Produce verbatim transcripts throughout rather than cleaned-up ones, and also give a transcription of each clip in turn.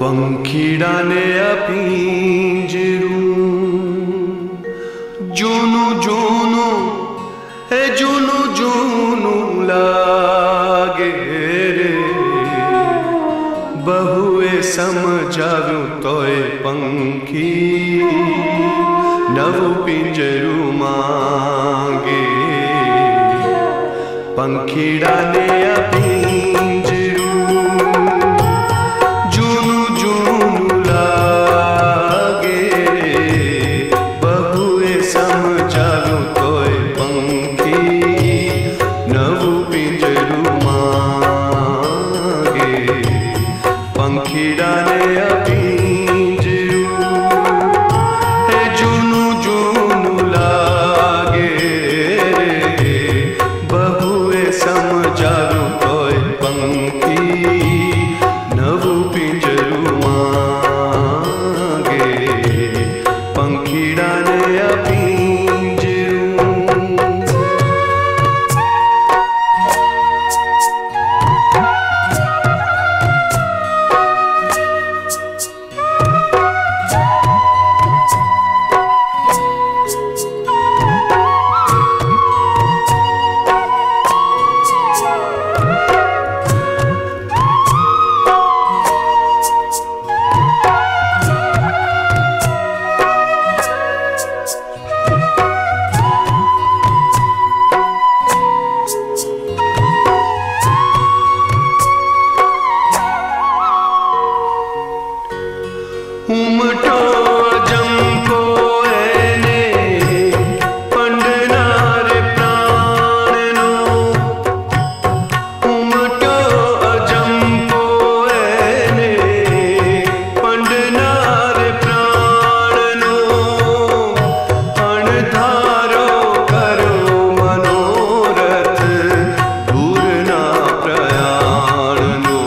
पंखीड़ाने पिंजरू जूनू जूनू है जूनू जूनू लागे रे बहुए समझाव्यू तोय पंखी नवु पिंजरू मांगे पंखीड़ाने पिंजरू जूनू जूनू लागे बहुए समझाव्यू तोय पंखी नवु पिंजरू मांगे पंखीड़ाने पिंजरू हे जूनू जूनू लागे बहुए समझाव्यू तोय पंखी नवु पिंजरू मांगे पंखीड़ाने पिंजरू। उमटो अजंको एने पंडनार प्राणनो उमटो अजंको एने पंडनार प्राणनो अणधारो करो मनोरथ दूरना प्रयाणनो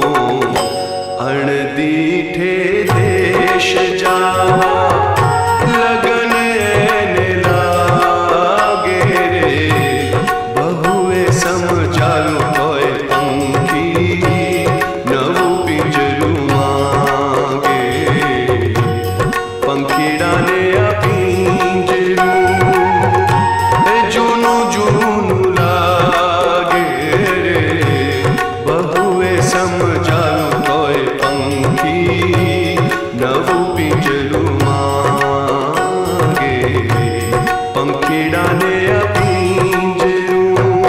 अणदीठे देश जावा लगन एने लागे रे बहुए समझाव्यू तोय पंखी नवु पिंजरू मांगे पंखीड़ाने पिंजरू हे जूनू जूनू लागे रे बहुए समझाव्यू तोय पंखी नवु पिंजरू मांगे पंखीड़ाने पिंजरू।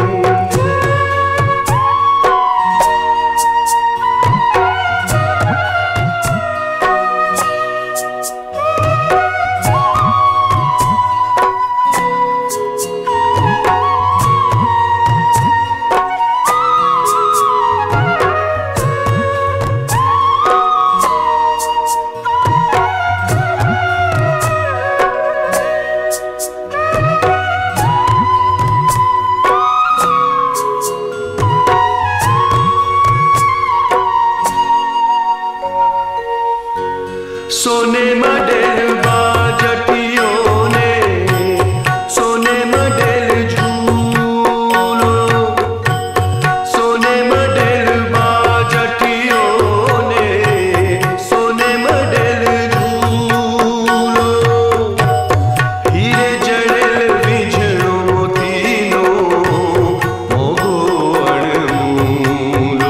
सोने मडेल बाजटियों ने सोने मडेल झूलो सोने मडेल बाजटियों ने सोने मडेल झूलो हीरे जड़ेल विझड़ो मोतीनो मोगो अणमूलो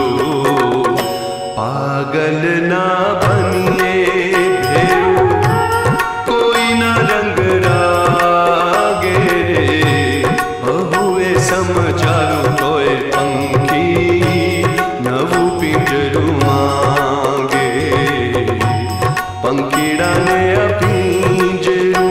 पागल ना बनिए कोई न रंग रागे रे बहुए समझाव्यू तोय पंखी नवु पिंजरू मांगे पंखीड़ाने पिंजरू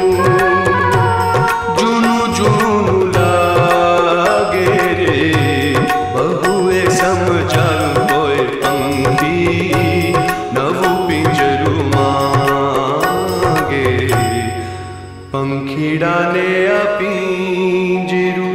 जूनू जूनू लागे रे बहुए समझाव्यू तोय पंखी नवु पिंजरू मांगे पंखीड़ाने पिंजरू।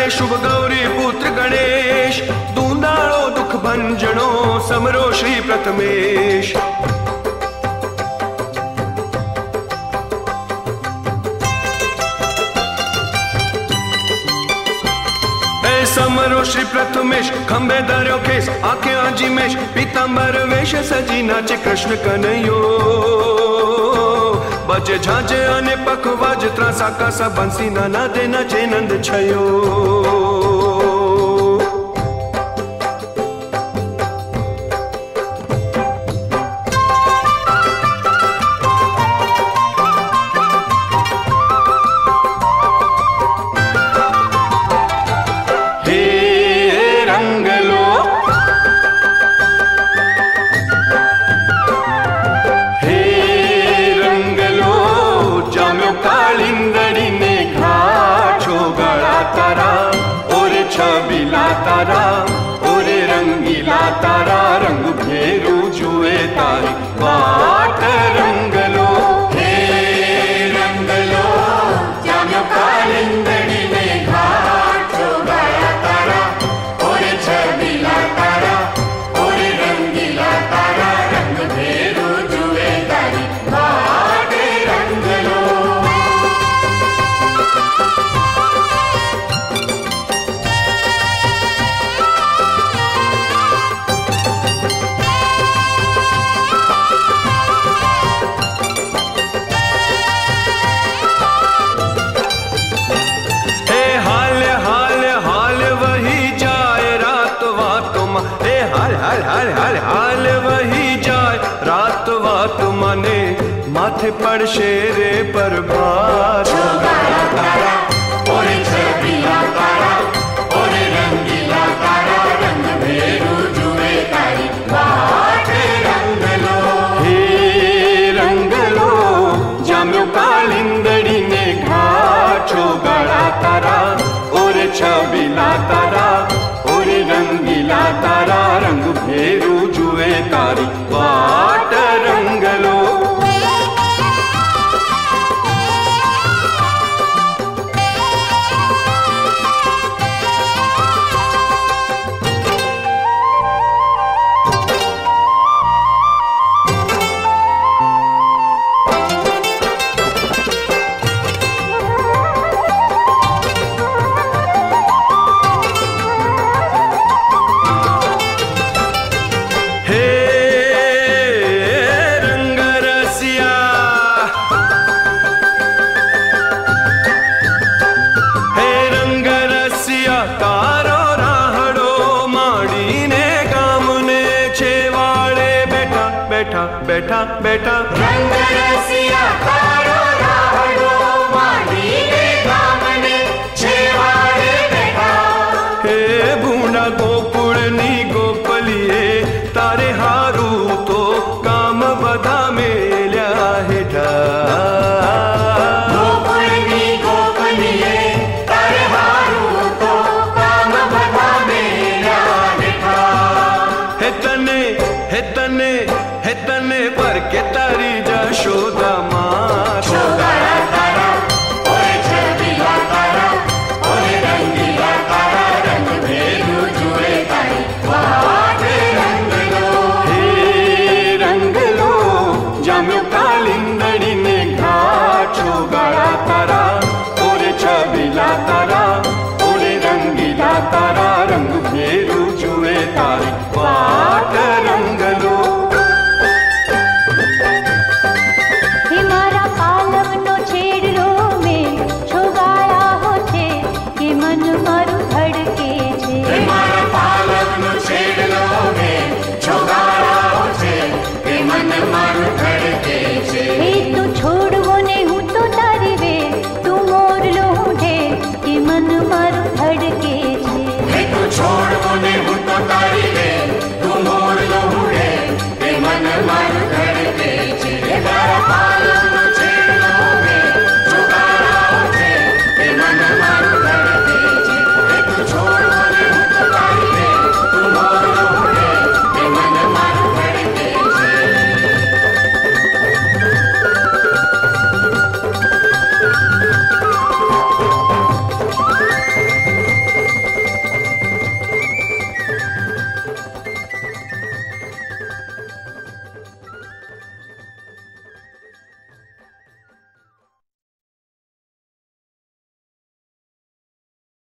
शुभ गौरी पुत्र गणेश, दूंदाळो दुख भंजनो समरो श्री प्रथमेश। समरो श्री प्रथमेश, खंबे धर्यो केस, आंखे आजीमेश, पीतांबर वेश सजी नाचे कृष्ण कन्हैयो। बजे झांझे अने पखवाज, त्रासा कासा बंसी नाना दे नाचे नंद छयो। तारा ओरे रंगीला तारा, रंग भेरू जुए तारी बाट रंगलो। हे रंगलो जाम्यो कालिंदड़ी ने घाट गया तारा, ओरे छबीला तारा ओरे रंगीला तारा, रंग भेरू जुए तारी बाट रंगलो। हाल हाल हाल हाल वही जाए रात वात माने, माथे पड़ शेरे पर भार। तारा ओरे छबीला तारा ओरे रंगीला तारा, रंग भेरू जुए तारी बाट रंगलो। हे रंगलो जाम्यो कालिंदड़ी ने घाटो गड़ा तारा, ओरे छबीला तारा ओरे रंगीला तारा, रंग भेरू जुए तारी बाट रंगलो। बैठा बैठा रंग रसिया तारो राहड़ो, मांडी ने गामने छेवाड़े बैठा। हे बूढ़ा गोकुड़नी गोपलिए, तारे हारू तो काम बधा मेल्या हेठा। गोकुड़नी गोपलिए तारे हारू तो काम बधा मेल्या हेठा। हे तने हे तने हे तने पर के तारी जशोदा माँ छोगाड़ा तारा ओरे छबीला तारा ओरे रंगीला तारा, रंग भेरू जुए तारी बाट रंगलो। हे रंगलो जाम्यो कालिंदड़ी ने घाटो गड़ा तारा, ओरे छबीला तारा ओरे रंगीला तारा, रंग भेरू जुए तारी बाट रंगलो। छोड़ वो ने हूँ तो तारी वे